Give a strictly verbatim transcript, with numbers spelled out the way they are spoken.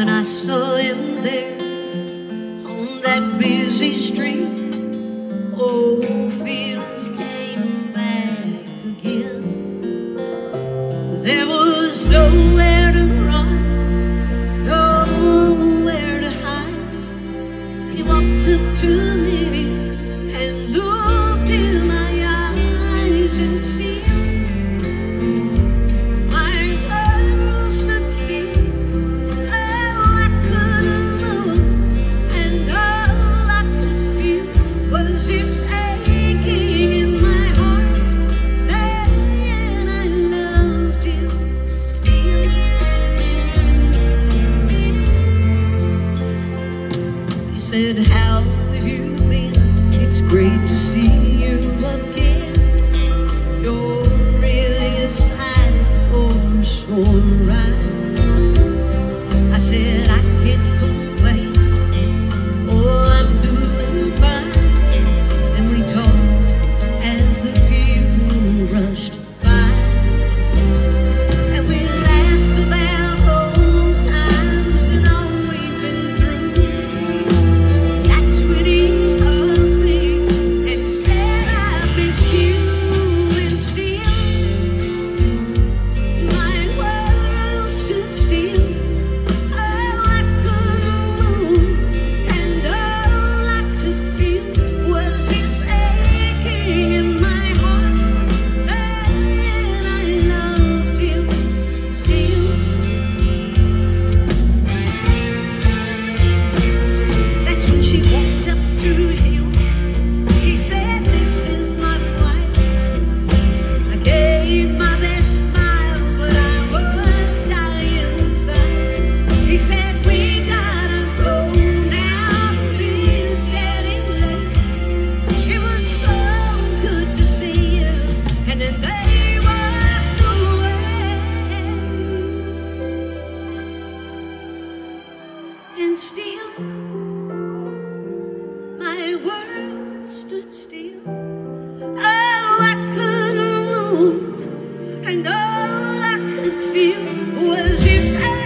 when I saw him there on that busy street. Oh, feelings came back again. There was nowhere to run, nowhere to hide. He walked up to me and looked in my eyes, and still my world stood still. Oh, I couldn't move, and all I could feel was this aching in my heart, saying I loved him still. He said, how have you been? It's great to see you again. You're really a sight for sore eyes. I said, I can't complain. Oh, I'm doing fine. And we talked as the funeral rushed by, and we laughed about old times and all we've been through. That's when he hugged me and said, I missed you, and still my world stood still. Oh, I couldn't move, and all I could feel was this aching in my heart, saying I loved him still. That's when she walked up to him. He said, this is my wife. I gave my best smile, but I was dying inside. He said, we gotta go now, it's getting late. It was so good to see you. And then they walked away, and still my world stood still. Oh, I couldn't move, and all I could feel was this